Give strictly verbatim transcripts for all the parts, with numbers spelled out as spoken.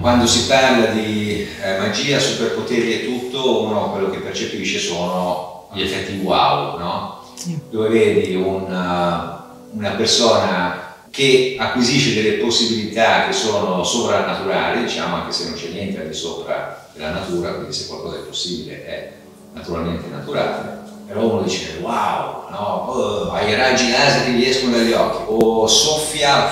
quando si parla di eh, magia, superpoteri e tutto, uno quello che percepisce sono gli effetti wow, no? Sì. Dove vedi una, una persona che acquisisce delle possibilità che sono sovrannaturali, diciamo, anche se non c'è niente al di sopra della natura, quindi se qualcosa è possibile è naturalmente naturale. Però uno dice wow, no? Oh, hai i raggi laser che gli escono dagli occhi, o soffia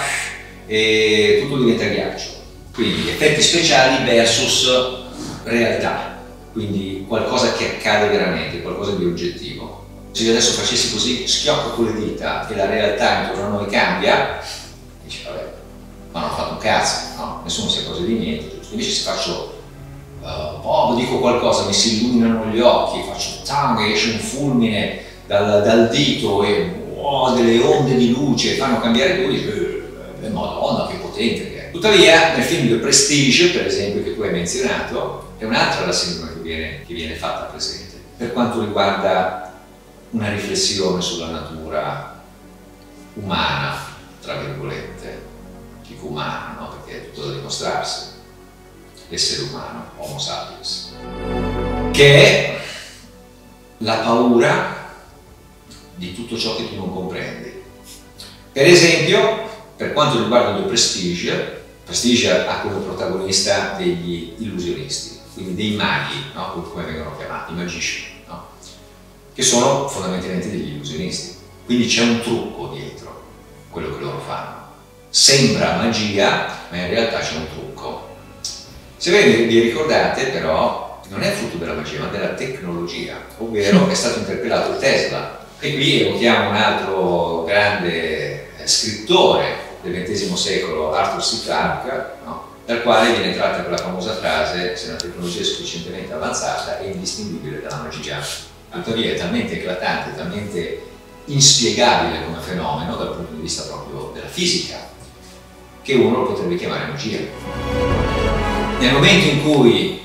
e tutto diventa ghiaccio. Quindi effetti speciali versus realtà, quindi qualcosa che accade veramente, qualcosa di oggettivo. Se io adesso facessi così, schiocco con le dita e la realtà intorno a noi cambia, dici vabbè, ma non ho fatto un cazzo, no? Nessuno si accorge di niente. Invece se faccio, uh, oh, dico qualcosa, mi si illuminano gli occhi, faccio tang, esce un fulmine dal, dal dito e oh, delle onde di luce fanno cambiare tutto, dici, eh, madonna che potente che è. Tuttavia nel film The Prestige, per esempio, che tu hai menzionato, è un'altra la sindrome che viene, che viene fatta presente per quanto riguarda una riflessione sulla natura umana, tra virgolette, dico umana, no? Perché è tutto da dimostrarsi, l'essere umano, Homo sapiens, che è la paura di tutto ciò che tu non comprendi. Per esempio, per quanto riguarda The Prestige, Prestige ha come protagonista degli illusionisti, quindi dei maghi, no? Come vengono chiamati, i magician, no? Che sono fondamentalmente degli illusionisti. Quindi c'è un trucco dietro quello che loro fanno. Sembra magia, ma in realtà c'è un trucco. Se vi ricordate, però, non è frutto della magia, ma della tecnologia, ovvero è stato interpellato Tesla. E qui evochiamo un altro grande scrittore del ventesimo secolo, Arthur C. Clarke, no? Dal quale viene tratta quella famosa frase: se una tecnologia è sufficientemente avanzata è indistinguibile dalla magia. Tuttavia è talmente eclatante, talmente inspiegabile come fenomeno dal punto di vista proprio della fisica, che uno lo potrebbe chiamare magia. Nel momento in cui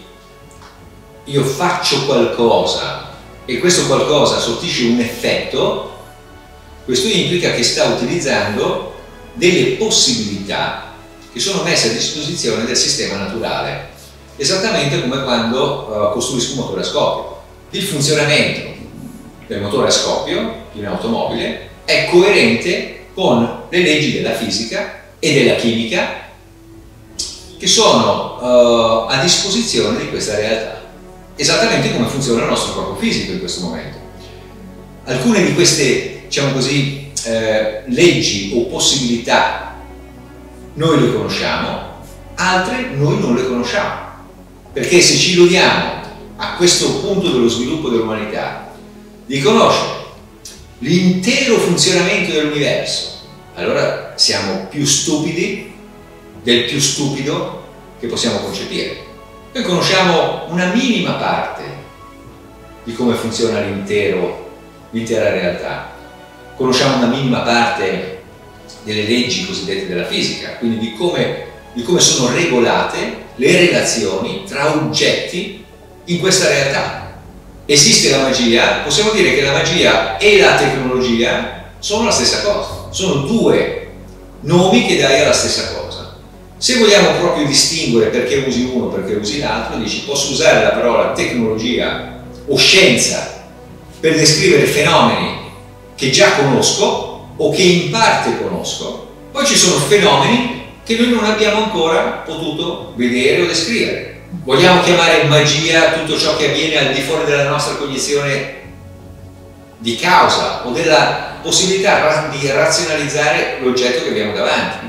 io faccio qualcosa e questo qualcosa sortisce un effetto, questo implica che sta utilizzando delle possibilità che sono messe a disposizione del sistema naturale, esattamente come quando uh, costruisco un motore a scoppio. Il funzionamento del motore a scoppio di un'automobile è coerente con le leggi della fisica e della chimica che sono uh, a disposizione di questa realtà, esattamente come funziona il nostro corpo fisico in questo momento. Alcune di queste, diciamo così, Eh, leggi o possibilità noi le conosciamo, altre noi non le conosciamo, perché se ci illudiamo a questo punto dello sviluppo dell'umanità di conoscere l'intero funzionamento dell'universo, allora siamo più stupidi del più stupido che possiamo concepire. Noi conosciamo una minima parte di come funziona l'intero, l'intera realtà. Conosciamo una minima parte delle leggi cosiddette della fisica, quindi di come, di come sono regolate le relazioni tra oggetti in questa realtà. Esiste la magia, possiamo dire che la magia e la tecnologia sono la stessa cosa, sono due nomi che dai alla stessa cosa. Se vogliamo proprio distinguere perché usi uno, perché usi l'altro, dici posso usare la parola tecnologia o scienza per descrivere fenomeni che già conosco o che in parte conosco, poi ci sono fenomeni che noi non abbiamo ancora potuto vedere o descrivere. Vogliamo chiamare magia tutto ciò che avviene al di fuori della nostra cognizione di causa o della possibilità di razionalizzare l'oggetto che abbiamo davanti,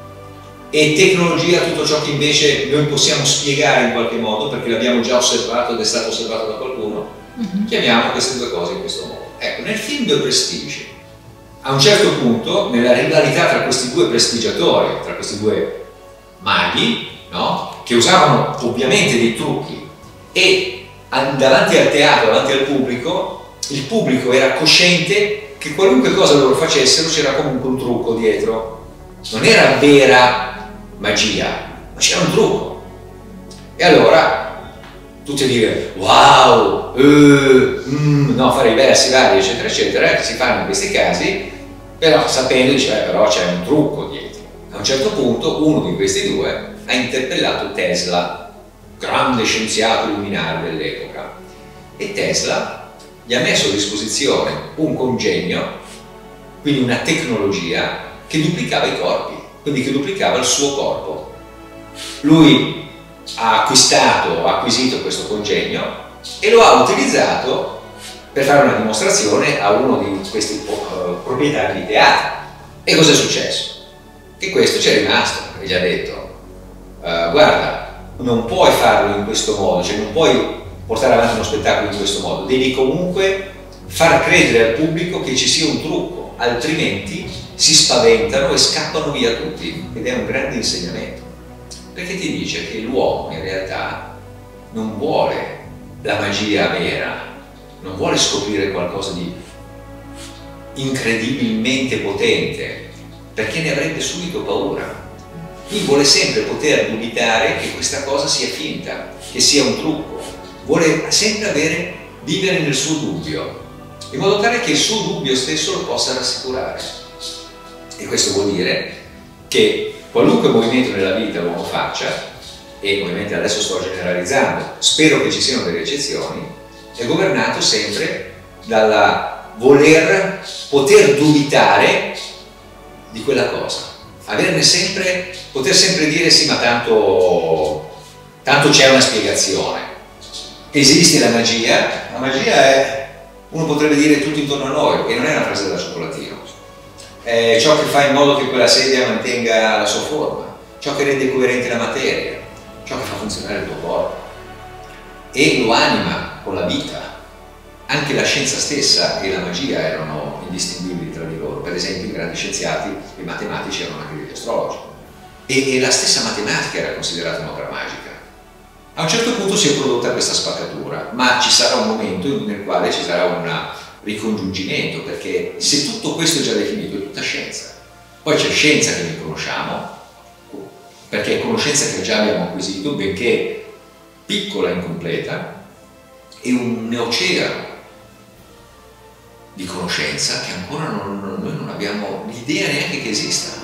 e tecnologia tutto ciò che invece noi possiamo spiegare in qualche modo perché l'abbiamo già osservato ed è stato osservato da qualcuno. Uh-huh. Chiamiamo queste due cose in questo modo. Ecco, nel film The Prestige, a un certo punto, nella rivalità tra questi due prestigiatori, tra questi due maghi, no? Che usavano ovviamente dei trucchi, e davanti al teatro, davanti al pubblico, il pubblico era cosciente che qualunque cosa loro facessero c'era comunque un trucco dietro. Non era vera magia, ma c'era un trucco. E allora tutti a dire wow, eh, mm, no, fare i versi vari eccetera eccetera, che si fanno in questi casi, però sapendo, dice, eh, però c'è un trucco dietro. un certo punto uno di questi due ha interpellato Tesla, grande scienziato luminario dell'epoca, e Tesla gli ha messo a disposizione un congegno, quindi una tecnologia che duplicava i corpi, quindi che duplicava il suo corpo. Lui ha acquistato, ha acquisito questo congegno e lo ha utilizzato per fare una dimostrazione a uno di questi uh, proprietari di teatro. E cosa è successo? Che questo ci è rimasto e gli ha detto uh, guarda, non puoi farlo in questo modo, cioè non puoi portare avanti uno spettacolo in questo modo, devi comunque far credere al pubblico che ci sia un trucco, altrimenti si spaventano e scappano via tutti. Ed è un grande insegnamento, perché ti dice che l'uomo in realtà non vuole la magia vera, non vuole scoprire qualcosa di incredibilmente potente, perché ne avrebbe subito paura. Lui vuole sempre poter dubitare che questa cosa sia finta, che sia un trucco, vuole sempre avere, vivere nel suo dubbio, in modo tale che il suo dubbio stesso lo possa rassicurare. E questo vuol dire che qualunque movimento nella vita l'uomo faccia, e ovviamente adesso sto generalizzando, spero che ci siano delle eccezioni, è governato sempre dalla voler poter dubitare di quella cosa, averne sempre, poter sempre dire sì, ma tanto, tanto c'è una spiegazione. Esiste la magia, la magia è, uno potrebbe dire, tutto intorno a noi, e non è una frase da cioccolatino, è ciò che fa in modo che quella sedia mantenga la sua forma, ciò che rende coerente la materia, ciò che fa funzionare il tuo corpo e lo anima con la vita. Anche la scienza stessa e la magia erano indistinguibili tra di loro. Per esempio i grandi scienziati e matematici erano anche degli astrologi, e, e la stessa matematica era considerata un'opera magica. A un certo punto si è prodotta questa spaccatura, ma ci sarà un momento nel quale ci sarà un ricongiungimento, perché se tutto questo è già definito è tutta scienza. Poi c'è scienza che ne conosciamo, perché è conoscenza che già abbiamo acquisito, benché piccola e incompleta, e un oceano di conoscenza che ancora non, noi non abbiamo l'idea neanche che esista.